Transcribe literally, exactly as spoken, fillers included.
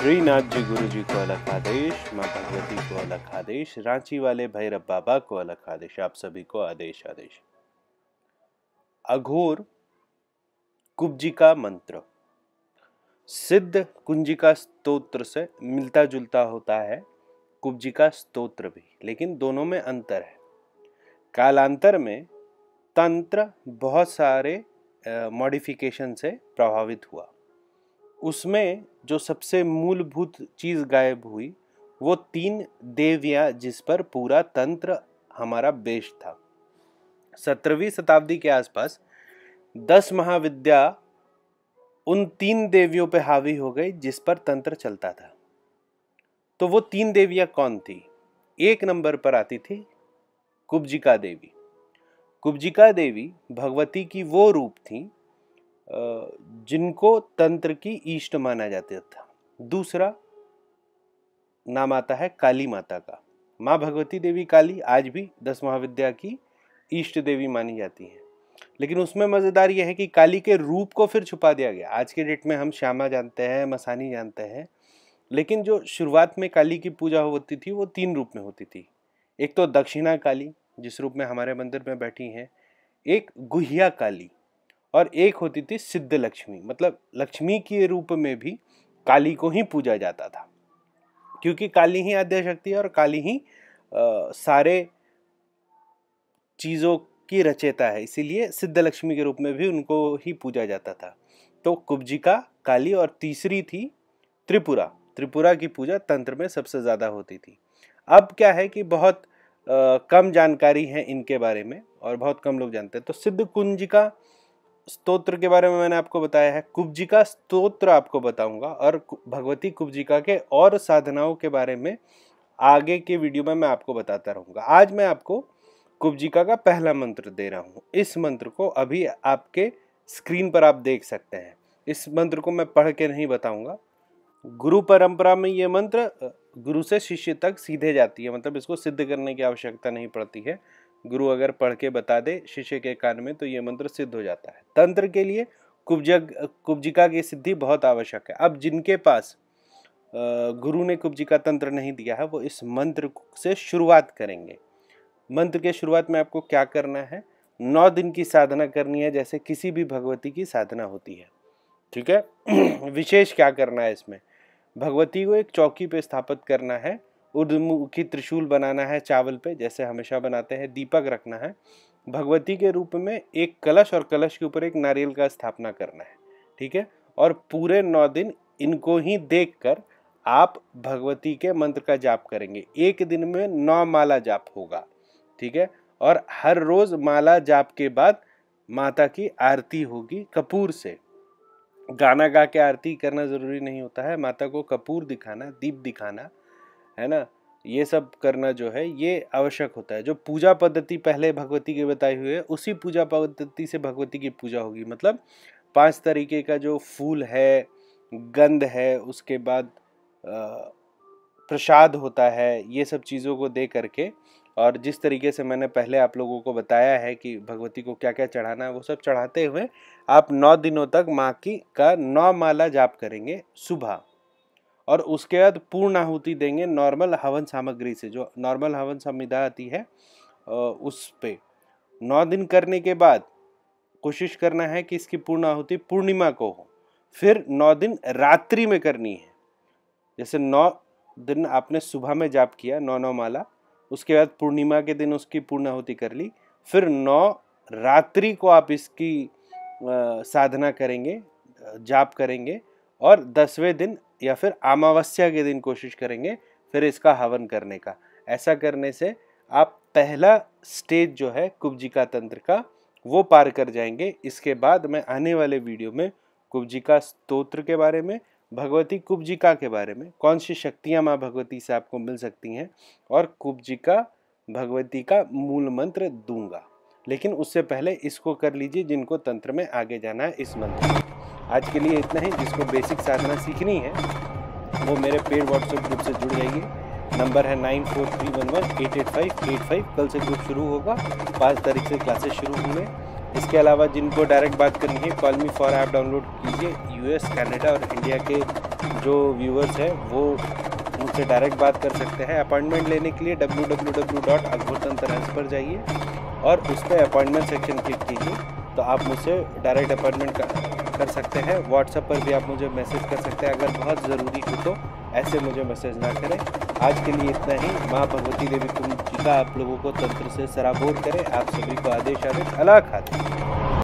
श्रीनाथ जी गुरु जी को अलग आदेश, माँ भगवती को अलग आदेश, रांची वाले भैरव बाबा को अलग आदेश, आप सभी को आदेश आदेश। अघोर कुब्जिका मंत्र सिद्ध कुंजिका स्तोत्र से मिलता जुलता होता है कुब्जिका स्तोत्र भी, लेकिन दोनों में अंतर है। कालांतर में तंत्र बहुत सारे मॉडिफिकेशन से प्रभावित हुआ। उसमें जो सबसे मूलभूत चीज गायब हुई वो तीन देवियां जिस पर पूरा तंत्र हमारा बेस्ड था। सत्रहवीं शताब्दी के आसपास दस महाविद्या उन तीन देवियों पे हावी हो गई जिस पर तंत्र चलता था। तो वो तीन देवियां कौन थी? एक नंबर पर आती थी कुब्जिका देवी। कुब्जिका देवी भगवती की वो रूप थी जिनको तंत्र की इष्ट माना जाता था। दूसरा नाम आता है काली माता का। माँ भगवती देवी काली आज भी दस महाविद्या की इष्ट देवी मानी जाती है, लेकिन उसमें मजेदार यह है कि काली के रूप को फिर छुपा दिया गया। आज के डेट में हम श्यामा जानते हैं, मसानी जानते हैं, लेकिन जो शुरुआत में काली की पूजा होती थी वो तीन रूप में होती थी। एक तो दक्षिणा काली जिस रूप में हमारे मंदिर में बैठी हैं, एक गुहिया काली, और एक होती थी सिद्ध लक्ष्मी। मतलब लक्ष्मी के रूप में भी काली को ही पूजा जाता था, क्योंकि काली ही आद्य शक्ति है और काली ही आ, सारे चीजों की रचयिता है, इसीलिए सिद्ध लक्ष्मी के रूप में भी उनको ही पूजा जाता था। तो कुब्जिका काली, और तीसरी थी त्रिपुरा। त्रिपुरा की पूजा तंत्र में सबसे ज्यादा होती थी। अब क्या है कि बहुत आ, कम जानकारी है इनके बारे में और बहुत कम लोग जानते हैं। तो सिद्ध कुंजिका स्तोत्र के बारे में मैंने आपको बताया है, कुब्जिका स्तोत्र आपको बताऊंगा, और भगवती कुब्जिका के और साधनाओं के बारे में आगे के वीडियो में मैं आपको बताता रहूंगा। आज मैं आपको कुब्जिका का पहला मंत्र दे रहा हूं। इस मंत्र को अभी आपके स्क्रीन पर आप देख सकते हैं। इस मंत्र को मैं पढ़ के नहीं बताऊंगा। गुरु परंपरा में ये मंत्र गुरु से शिष्य तक सीधे जाती है, मतलब इसको सिद्ध करने की आवश्यकता नहीं पड़ती है। गुरु अगर पढ़ के बता दे शिष्य के कान में तो ये मंत्र सिद्ध हो जाता है। तंत्र के लिए कुब्जक कुब्जिका की सिद्धि बहुत आवश्यक है। अब जिनके पास गुरु ने कुब्जिका तंत्र नहीं दिया है वो इस मंत्र से शुरुआत करेंगे। मंत्र के शुरुआत में आपको क्या करना है? नौ दिन की साधना करनी है, जैसे किसी भी भगवती की साधना होती है, ठीक है। विशेष क्या करना है इसमें? भगवती को एक चौकी पे स्थापित करना है, ऊर्ध्वमुखी त्रिशूल बनाना है चावल पे जैसे हमेशा बनाते हैं, दीपक रखना है, भगवती के रूप में एक कलश और कलश के ऊपर एक नारियल का स्थापना करना है, ठीक है। और पूरे नौ दिन इनको ही देखकर आप भगवती के मंत्र का जाप करेंगे। एक दिन में नौ माला जाप होगा, ठीक है। और हर रोज माला जाप के बाद माता की आरती होगी कपूर से। गाना गा के आरती करना जरूरी नहीं होता है, माता को कपूर दिखाना, दीप दिखाना, है ना, ये सब करना जो है ये आवश्यक होता है। जो पूजा पद्धति पहले भगवती के बताई हुई है उसी पूजा पद्धति से भगवती की पूजा होगी। मतलब पांच तरीके का जो फूल है, गंध है, उसके बाद प्रसाद होता है, ये सब चीज़ों को दे करके, और जिस तरीके से मैंने पहले आप लोगों को बताया है कि भगवती को क्या क्या चढ़ाना है वो सब चढ़ाते हुए आप नौ दिनों तक माँ की का नौ माला जाप करेंगे सुबह, और उसके बाद पूर्ण आहुति देंगे नॉर्मल हवन सामग्री से। जो नॉर्मल हवन संविधा आती है उस पे नौ दिन करने के बाद कोशिश करना है कि इसकी पूर्ण आहुति पूर्णिमा को हो। फिर नौ दिन रात्रि में करनी है। जैसे नौ दिन आपने सुबह में जाप किया नौ नौ माला, उसके बाद पूर्णिमा के दिन उसकी पूर्ण आहुति कर ली, फिर नौ रात्रि को आप इसकी साधना करेंगे, जाप करेंगे, और दसवें दिन या फिर अमावस्या के दिन कोशिश करेंगे फिर इसका हवन करने का। ऐसा करने से आप पहला स्टेज जो है कुब्जिका तंत्र का वो पार कर जाएंगे। इसके बाद मैं आने वाले वीडियो में कुब्जिका स्तोत्र के बारे में, भगवती कुब्जिका के बारे में, कौन सी शक्तियाँ माँ भगवती से आपको मिल सकती हैं, और कुब्जिका भगवती का मूल मंत्र दूंगा। लेकिन उससे पहले इसको कर लीजिए जिनको तंत्र में आगे जाना है इस मंत्र में। आज के लिए इतना ही। जिसको बेसिक साधना सीखनी है वो मेरे पेड व्हाट्सएप ग्रुप से जुड़ जाइए। नंबर है nine four three one one eight eight five eight five. कल से ग्रुप शुरू होगा, पाँच तारीख से क्लासेस शुरू होंगे। इसके अलावा जिनको डायरेक्ट बात करनी है, call me for app download कीजिए। यूएस, कनाडा और इंडिया के जो व्यूअर्स हैं वो मुझसे डायरेक्ट बात कर सकते हैं। अपॉइंटमेंट लेने के लिए W W W dot Aghor Tantra Hans पर जाइए और उस पर अपॉइंटमेंट सेक्शन क्लिक कीजिए, तो आप मुझसे डायरेक्ट अपॉइंटमेंट कर सकते हैं। व्हाट्सएप पर भी आप मुझे मैसेज कर सकते हैं। अगर बहुत ज़रूरी हो तो ऐसे मुझे मैसेज ना करें। आज के लिए इतना ही। माँ भगवती देवी कुंजिका आप लोगों को तंत्र से सराबोर करें। आप सभी को आदेश आदेश अला खाते।